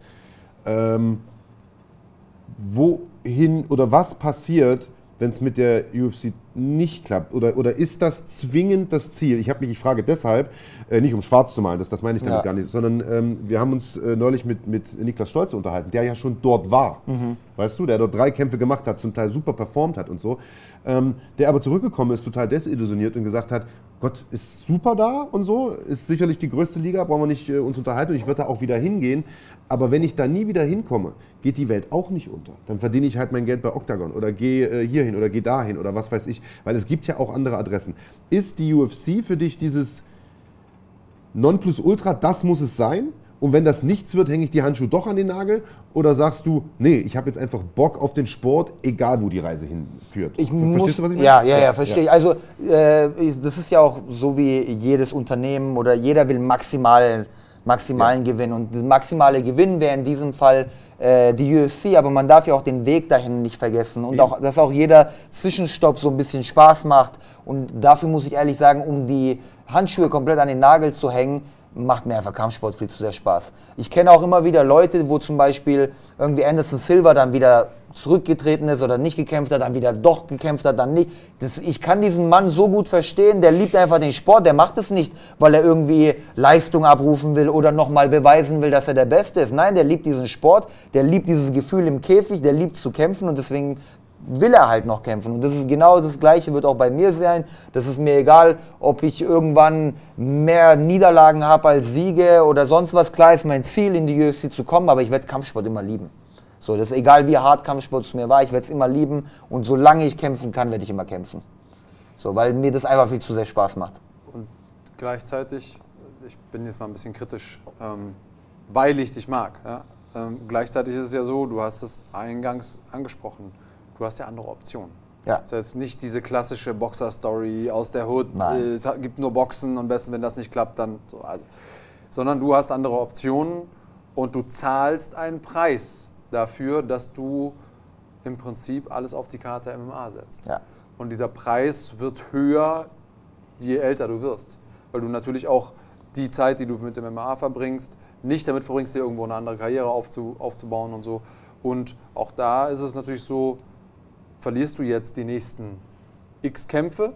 Wohin oder was passiert, wenn es mit der UFC nicht klappt? Oder ist das zwingend das Ziel? Ich frage deshalb, nicht um schwarz zu malen, das meine ich damit gar nicht, sondern wir haben uns neulich mit Niklas Stolze unterhalten, der ja schon dort war, weißt du, der dort 3 Kämpfe gemacht hat, zum Teil super performt hat und so, der aber zurückgekommen ist, total desillusioniert und gesagt hat, Gott, ist super da und so, ist sicherlich die größte Liga, brauchen wir nicht uns unterhalten und ich würde da auch wieder hingehen, aber wenn ich da nie wieder hinkomme, geht die Welt auch nicht unter. Dann verdiene ich halt mein Geld bei Octagon oder gehe hierhin oder gehe dahin oder was weiß ich, weil es gibt ja auch andere Adressen. Ist die UFC für dich dieses Nonplusultra, das muss es sein? Und wenn das nichts wird, hänge ich die Handschuhe doch an den Nagel? Oder sagst du, nee, ich habe jetzt einfach Bock auf den Sport, egal wo die Reise hinführt? Verstehst du, was ich meine? Ja, verstehe ich. Also das ist ja auch so wie jedes Unternehmen oder jeder will maximalen Gewinn. Und der maximale Gewinn wäre in diesem Fall die UFC, aber man darf ja auch den Weg dahin nicht vergessen. Und auch, dass auch jeder Zwischenstopp so ein bisschen Spaß macht. Und dafür muss ich ehrlich sagen, um die Handschuhe komplett an den Nagel zu hängen, macht mir einfach Kampfsport viel zu sehr Spaß. Ich kenne auch immer wieder Leute, wo zum Beispiel irgendwie Anderson Silva dann wieder zurückgetreten ist oder nicht gekämpft hat, dann wieder doch gekämpft hat, dann nicht. Ich kann diesen Mann so gut verstehen, der liebt einfach den Sport, der macht es nicht, weil er irgendwie Leistung abrufen will oder nochmal beweisen will, dass er der Beste ist. Nein, der liebt diesen Sport, der liebt dieses Gefühl im Käfig, der liebt zu kämpfen und deswegen will er halt noch kämpfen. Und das ist genau das Gleiche, wird auch bei mir sein. Das ist mir egal, ob ich irgendwann mehr Niederlagen habe als Siege oder sonst was. Klar ist mein Ziel, in die UFC zu kommen, aber ich werde Kampfsport immer lieben. So, das ist egal, wie hart Kampfsport zu mir war, ich werde es immer lieben. Und solange ich kämpfen kann, werde ich immer kämpfen. So, weil mir das einfach viel zu sehr Spaß macht. Und gleichzeitig, ich bin jetzt mal ein bisschen kritisch, weil ich dich mag. Ja? Gleichzeitig ist es ja so, du hast es eingangs angesprochen, du hast ja andere Optionen. Ja. Das heißt nicht diese klassische Boxer-Story aus der Hood, es gibt nur Boxen und besten, wenn das nicht klappt, dann so. Also, sondern du hast andere Optionen und du zahlst einen Preis dafür, dass du im Prinzip alles auf die Karte MMA setzt. Ja. Und dieser Preis wird höher, je älter du wirst. Weil du natürlich auch die Zeit, die du mit dem MMA verbringst, nicht damit verbringst, dir irgendwo eine andere Karriere aufzubauen und so. Und auch da ist es natürlich so, verlierst du jetzt die nächsten X Kämpfe,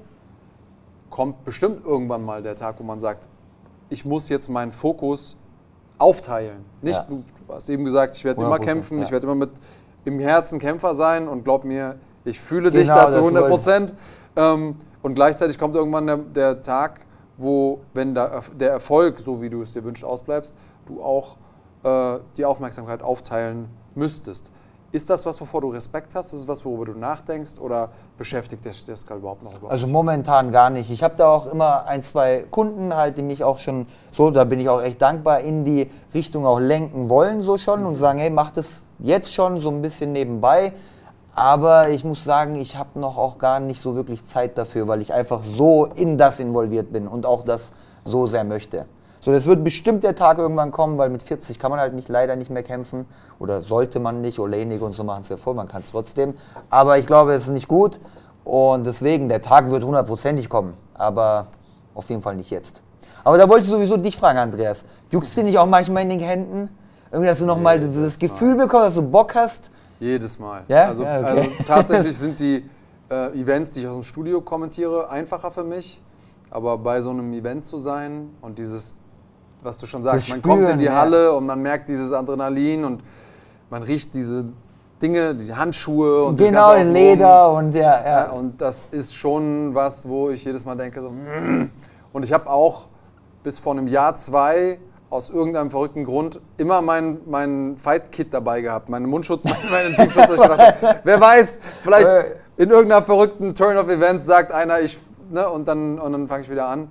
kommt bestimmt irgendwann mal der Tag, wo man sagt, ich muss jetzt meinen Fokus aufteilen. Nicht, du hast eben gesagt, ich werde immer kämpfen, ich werde immer mit im Herzen Kämpfer sein und glaub mir, ich fühle dich da zu 100%. Und gleichzeitig kommt irgendwann der Tag, wo, wenn der Erfolg, so wie du es dir wünschst, ausbleibst, du auch die Aufmerksamkeit aufteilen müsstest. Ist das was, wovor du Respekt hast? Ist das was, worüber du nachdenkst? Oder beschäftigt dich das gerade überhaupt noch? Also momentan gar nicht. Ich habe da auch immer ein, zwei Kunden halt, die mich auch schon so, da bin ich auch echt dankbar, in die Richtung auch lenken wollen so schon und sagen, hey, mach das jetzt schon so ein bisschen nebenbei. Aber ich muss sagen, ich habe noch auch gar nicht so wirklich Zeit dafür, weil ich einfach so in das involviert bin und auch das so sehr möchte. So, das wird bestimmt der Tag irgendwann kommen, weil mit 40 kann man halt leider nicht mehr kämpfen. Oder sollte man nicht, Oleinik und so machen es ja vor, man kann es trotzdem. Aber ich glaube, es ist nicht gut und deswegen, der Tag wird 100%ig kommen. Aber auf jeden Fall nicht jetzt. Aber da wollte ich sowieso dich fragen, Andreas. Juckst du nicht auch manchmal in den Händen? Irgendwie, dass du nochmal das Gefühl bekommst, dass du Bock hast? Jedes Mal. Ja? Also, Ja, okay. also tatsächlich sind die Events, die ich aus dem Studio kommentiere, einfacher für mich. Aber bei so einem Event zu sein und dieses, was du schon sagst, man kommt in die Halle und man merkt dieses Adrenalin und man riecht diese Dinge, die Handschuhe und genau, das Leder und ja. Und das ist schon was, wo ich jedes Mal denke, so, und ich habe auch bis vor einem Jahr, 2 aus irgendeinem verrückten Grund immer mein Fight-Kit dabei gehabt, meinen Mundschutz, meinen Teamschutz. Weil ich gedacht habe, wer weiß, vielleicht in irgendeiner verrückten Turn of Events sagt einer, und dann fange ich wieder an.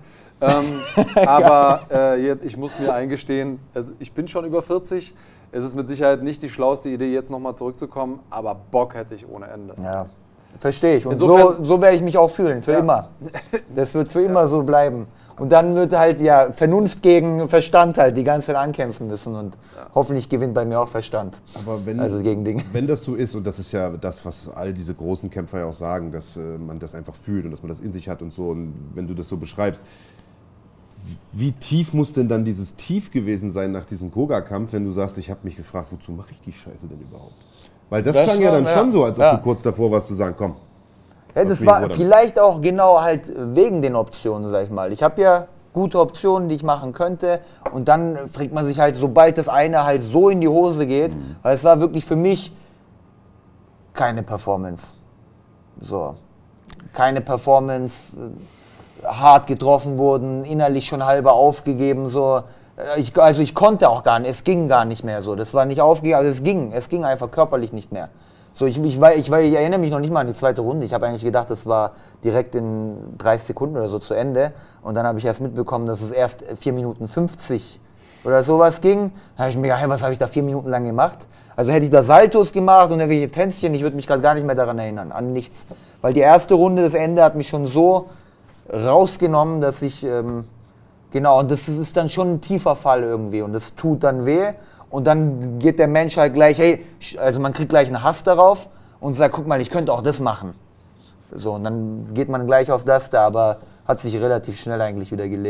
Aber ich muss mir eingestehen, ich bin schon über 40. Es ist mit Sicherheit nicht die schlauste Idee, jetzt nochmal zurückzukommen, aber Bock hätte ich ohne Ende. Ja, verstehe ich. Und so werde ich mich auch fühlen, für immer. Das wird für immer so bleiben. Und dann wird halt Vernunft gegen Verstand halt die ganze Zeit ankämpfen müssen und hoffentlich gewinnt bei mir auch Verstand. Aber wenn das so ist, und das ist ja das, was all diese großen Kämpfer ja auch sagen, dass man das einfach fühlt und dass man das in sich hat und so, und wenn du das so beschreibst, wie tief muss denn dann dieses Tief gewesen sein nach diesem Koga-Kampf, wenn du sagst, ich habe mich gefragt, wozu mache ich die Scheiße denn überhaupt? Weil das klang ja dann schon so, als ob du kurz davor warst zu sagen, komm. Ja, das war vielleicht auch genau halt wegen den Optionen, sag ich mal. Ich habe ja gute Optionen, die ich machen könnte und dann fragt man sich halt, sobald das eine halt so in die Hose geht, weil es war wirklich für mich keine Performance. So, keine Performance, hart getroffen wurden, innerlich schon halber aufgegeben, so. Ich konnte auch gar nicht, es ging gar nicht mehr so. Das war nicht aufgegeben, also es ging einfach körperlich nicht mehr. So, ich erinnere mich noch nicht mal an die zweite Runde. Ich habe eigentlich gedacht, das war direkt in 30 Sekunden oder so zu Ende. Und dann habe ich erst mitbekommen, dass es erst 4 Minuten 50 oder sowas ging. Da habe ich mir gedacht, hey, was habe ich da 4 Minuten lang gemacht? Also hätte ich da Saltos gemacht und irgendwelche Tänzchen, ich würde mich gerade gar nicht mehr daran erinnern, an nichts. Weil die erste Runde, das Ende hat mich schon so rausgenommen, dass ich, genau, und das ist dann schon ein tiefer Fall irgendwie und das tut dann weh. Und dann geht der Mensch halt gleich, hey, also man kriegt gleich einen Hass darauf und sagt, guck mal, ich könnte auch das machen. So, und dann geht man gleich auf das da, aber hat sich relativ schnell eigentlich wieder gelegt.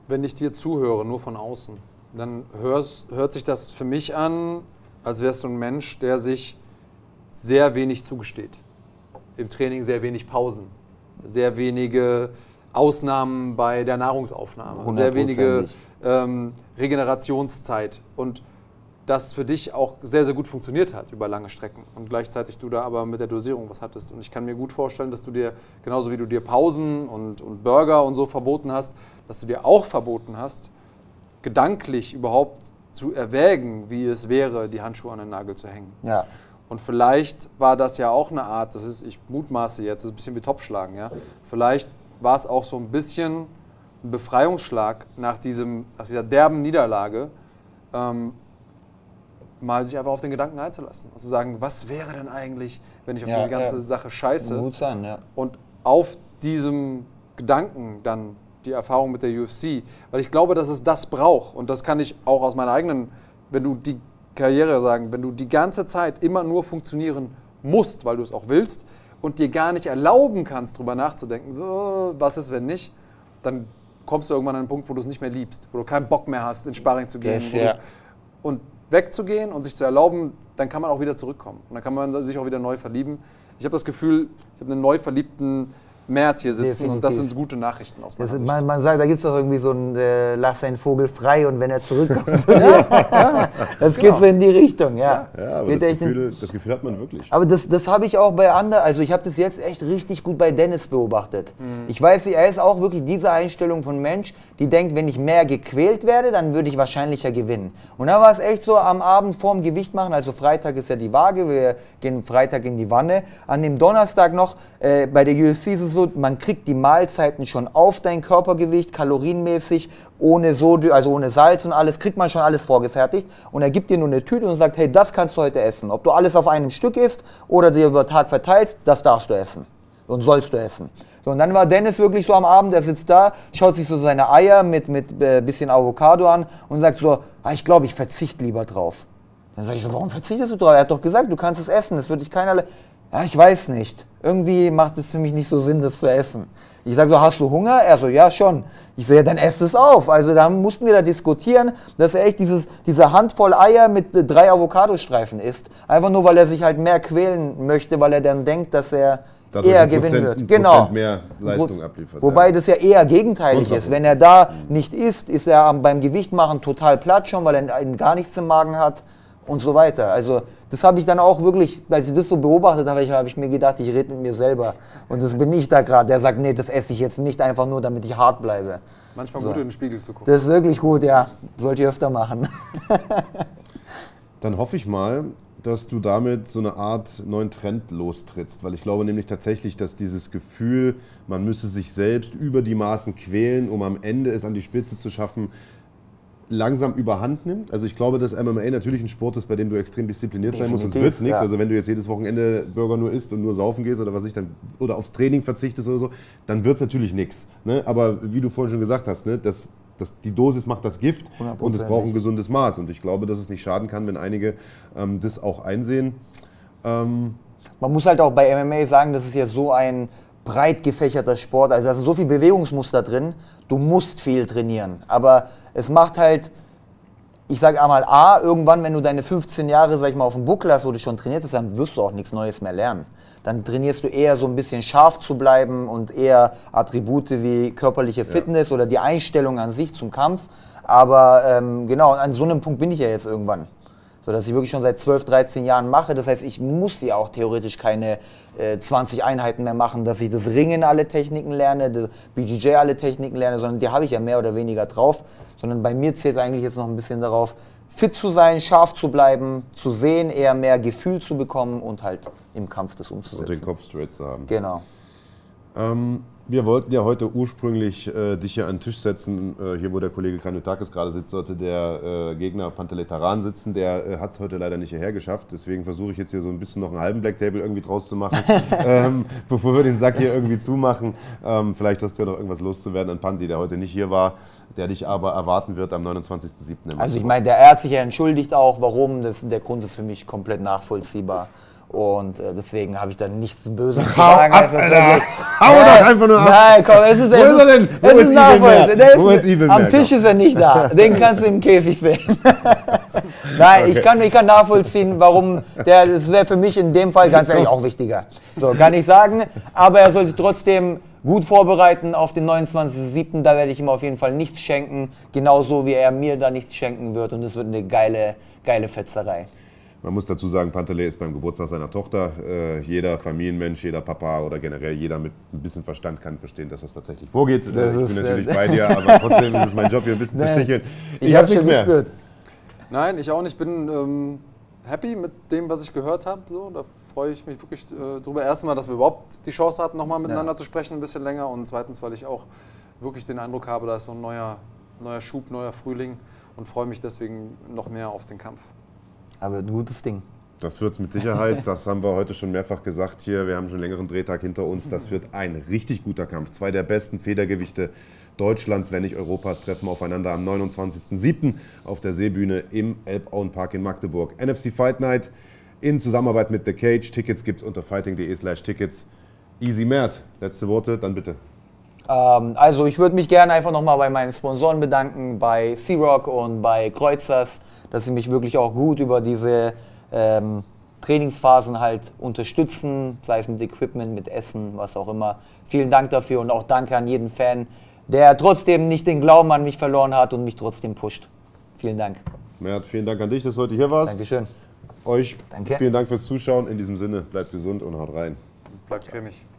Wenn ich dir zuhöre, nur von außen, dann hört sich das für mich an, als wärst du ein Mensch, der sich sehr wenig zugesteht. Im Training sehr wenig Pausen, sehr wenige Ausnahmen bei der Nahrungsaufnahme, sehr wenige Regenerationszeit und das für dich auch sehr, sehr gut funktioniert hat über lange Strecken und gleichzeitig du da aber mit der Dosierung was hattest. Und ich kann mir gut vorstellen, dass du dir, genauso wie du dir Pausen und Burger und so verboten hast, dass du dir auch verboten hast, gedanklich überhaupt zu erwägen, wie es wäre, die Handschuhe an den Nagel zu hängen. Ja. Und vielleicht war das ja auch eine Art, ich mutmaße jetzt, das ist ein bisschen wie Topfschlagen, ja. Vielleicht war es auch so ein bisschen ein Befreiungsschlag nach dieser derben Niederlage, mal sich einfach auf den Gedanken einzulassen und zu sagen, was wäre denn eigentlich, wenn ich auf diese ganze Sache scheiße? Gut sein, ja. Und auf diesem Gedanken dann die Erfahrung mit der UFC, weil ich glaube, dass es das braucht und das kann ich auch aus meiner eigenen, wenn du die Karriere sagen, wenn du die ganze Zeit immer nur funktionieren musst, weil du es auch willst und dir gar nicht erlauben kannst, drüber nachzudenken, so, was ist, wenn nicht, dann kommst du irgendwann an einen Punkt, wo du es nicht mehr liebst, wo du keinen Bock mehr hast, ins Sparring zu gehen. Und wegzugehen und sich zu erlauben, dann kann man auch wieder zurückkommen. Und dann kann man sich auch wieder neu verlieben. Ich habe das Gefühl, ich habe einen neu verliebten Mert hier sitzen. Definitiv. Und das sind gute Nachrichten aus meiner Sicht. Man sagt, da gibt es doch irgendwie so ein lass einen Vogel frei und wenn er zurückkommt. Das geht so in die Richtung, ja. Ja, aber das Gefühl hat man wirklich. Aber das habe ich auch bei anderen, also ich habe das jetzt echt richtig gut bei Dennis beobachtet. Ich weiß, er ist auch wirklich diese Einstellung von Mensch, die denkt, wenn ich mehr gequält werde, dann würde ich wahrscheinlicher gewinnen. Und da war es echt so am Abend vorm Gewicht machen, also Freitag ist ja die Waage, wir gehen Freitag in die Wanne. An dem Donnerstag noch, bei der UFC ist es so, man kriegt die Mahlzeiten schon auf dein Körpergewicht, kalorienmäßig, ohne Sodium, also ohne Salz und alles, kriegt man schon alles vorgefertigt. Und er gibt dir nur eine Tüte und sagt, hey, das kannst du heute essen. Ob du alles auf einem Stück isst oder dir über Tag verteilst, das darfst du essen und sollst du essen. So, und dann war Dennis wirklich so am Abend, der sitzt da, schaut sich so seine Eier mit bisschen Avocado an und sagt so, ich glaube, ich verzichte lieber drauf. Dann sage ich so, warum verzichtest du drauf? Er hat doch gesagt, du kannst es essen, das wird dich keiner... Ja, ich weiß nicht. Irgendwie macht es für mich nicht so Sinn, das zu essen. Ich sage so, hast du Hunger? Er so, ja schon. Ich so, ja, dann ess es auf. Also da mussten wir da diskutieren, dass er echt diese Handvoll Eier mit 3 Avocadostreifen isst. Einfach nur, weil er sich halt mehr quälen möchte, weil er dann denkt, dass er eher gewinnen wird. Genau. Mehr Leistung abliefert. Wobei das ja eher gegenteilig ist. Wenn er da nicht isst, ist er beim Gewichtmachen total platt schon, weil er gar nichts im Magen hat und so weiter. Also das habe ich dann auch wirklich, als ich das so beobachtet habe, habe ich mir gedacht, ich rede mit mir selber. Und das bin ich da gerade, der sagt, nee, das esse ich jetzt nicht einfach nur, damit ich hart bleibe. Manchmal gut in den Spiegel zu gucken. Das ist wirklich gut, ja. Sollte ich öfter machen. Dann hoffe ich mal, dass du damit so eine Art neuen Trend lostrittst. Weil ich glaube nämlich tatsächlich, dass dieses Gefühl, man müsse sich selbst über die Maßen quälen, um am Ende es an die Spitze zu schaffen, langsam überhand nimmt. Also ich glaube, dass MMA natürlich ein Sport ist, bei dem du extrem diszipliniert sein musst, sonst wird es nichts. Ja. Also wenn du jetzt jedes Wochenende Burger nur isst und nur saufen gehst oder was ich dann oder aufs Training verzichtest oder so, dann wird es natürlich nichts. Ne? Aber wie du vorhin schon gesagt hast, ne, die Dosis macht das Gift und es braucht ein gesundes Maß. Und ich glaube, dass es nicht schaden kann, wenn einige das auch einsehen. Man muss halt auch bei MMA sagen, das ist ja so ein breit gefächerter Sport, also da sind so viele Bewegungsmuster drin, du musst viel trainieren, aber es macht halt, ich sage einmal irgendwann, wenn du deine 15 Jahre, sag ich mal, auf dem Buckel hast, wo du schon trainiert hast, dann wirst du auch nichts Neues mehr lernen. Dann trainierst du eher so ein bisschen scharf zu bleiben und eher Attribute wie körperliche Fitness oder die Einstellung an sich zum Kampf, aber genau, an so einem Punkt bin ich ja jetzt irgendwann. So dass ich wirklich schon seit 12, 13 Jahren mache. Das heißt, ich muss ja auch theoretisch keine 20 Einheiten mehr machen, dass ich das Ringen alle Techniken lerne, das BJJ alle Techniken lerne, sondern die habe ich ja mehr oder weniger drauf. Sondern bei mir zählt eigentlich jetzt noch ein bisschen darauf, fit zu sein, scharf zu bleiben, zu sehen, eher mehr Gefühl zu bekommen und halt im Kampf das umzusetzen. Und den Kopf straight zu haben. Genau. Wir wollten ja heute ursprünglich dich hier an den Tisch setzen. Hier, wo der Kollege Kranjotakis gerade sitzt, sollte der Gegner Panteletaran sitzen. Der hat es heute leider nicht hierher geschafft. Deswegen versuche ich jetzt hier so ein bisschen noch einen halben Black Table irgendwie draus zu machen, bevor wir den Sack hier irgendwie zumachen. Vielleicht hast du ja noch irgendwas loszuwerden an Panti, der heute nicht hier war, der dich aber erwarten wird am 29.07. Also ich meine, er hat sich ja entschuldigt auch, warum. Der Grund ist für mich komplett nachvollziehbar. Und deswegen habe ich da nichts Böses zu sagen. Hau doch einfach nur ab! Nein, komm, es ist nachvollziehbar. Wo ist Ibel? Am Tisch ist er nicht da. Den kannst du im Käfig sehen. Nein, okay. ich kann nachvollziehen, warum das wäre für mich in dem Fall ganz ehrlich auch wichtiger. So, kann ich sagen. Aber er soll sich trotzdem gut vorbereiten auf den 29.07. Da werde ich ihm auf jeden Fall nichts schenken. Genauso wie er mir da nichts schenken wird. Und es wird eine geile Fetzerei. Man muss dazu sagen, Panteley ist beim Geburtstag seiner Tochter. Jeder Familienmensch, jeder Papa oder generell jeder mit ein bisschen Verstand kann verstehen, dass das tatsächlich vorgeht. Ich bin natürlich bei dir, aber trotzdem ist es mein Job, hier ein bisschen zu sticheln. Ich habe nichts mehr. Gespürt. Nein, ich auch nicht. Ich bin happy mit dem, was ich gehört habe. So, da freue ich mich wirklich drüber. Erstmal, dass wir überhaupt die Chance hatten, nochmal miteinander zu sprechen, ein bisschen länger. Und zweitens, weil ich auch wirklich den Eindruck habe, da ist so ein neuer Schub, neuer Frühling und freue mich deswegen noch mehr auf den Kampf. Aber ein gutes Ding. Das wird es mit Sicherheit. Das haben wir heute schon mehrfach gesagt hier. Wir haben schon einen längeren Drehtag hinter uns. Das wird ein richtig guter Kampf. 2 der besten Federgewichte Deutschlands, wenn nicht Europas, treffen aufeinander am 29.07. auf der Seebühne im Elbauenpark in Magdeburg. NFC Fight Night in Zusammenarbeit mit The Cage. Tickets gibt es unter fighting.de/Tickets. Easy Mert, letzte Worte, dann bitte. Also ich würde mich gerne einfach nochmal bei meinen Sponsoren bedanken, bei C-Rock und bei Kreuzers, dass sie mich wirklich auch gut über diese Trainingsphasen halt unterstützen, sei es mit Equipment, mit Essen, was auch immer. Vielen Dank dafür und auch danke an jeden Fan, der trotzdem nicht den Glauben an mich verloren hat und mich trotzdem pusht. Vielen Dank. Mert, vielen Dank an dich, dass du heute hier warst. Dankeschön. Euch vielen Dank fürs Zuschauen. In diesem Sinne, bleibt gesund und haut rein. Bleibt cremig.